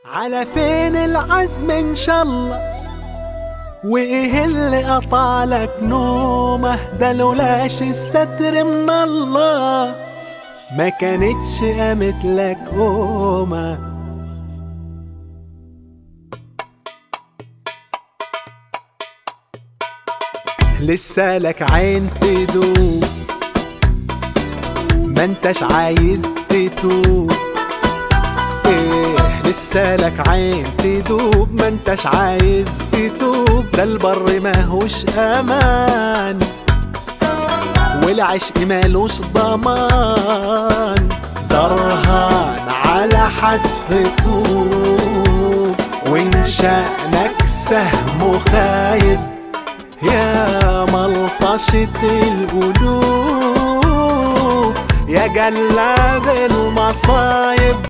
على فين العزم ان شاء الله؟ وايه اللي قطعلك نومه؟ ده لولاش الستر من الله ما كانتش قامت لك قومه. لسه لك عين تدوب ما انتش عايز تتوب. ايه لسه لك عين تدوب ما انتش عايز تتوب. ده البر ماهوش امان والعشق مالوش ضمان. ده رهان على حتف طوب وان شأنك سهم خايب يا ملطشة القلوب يا جلاد المصايب.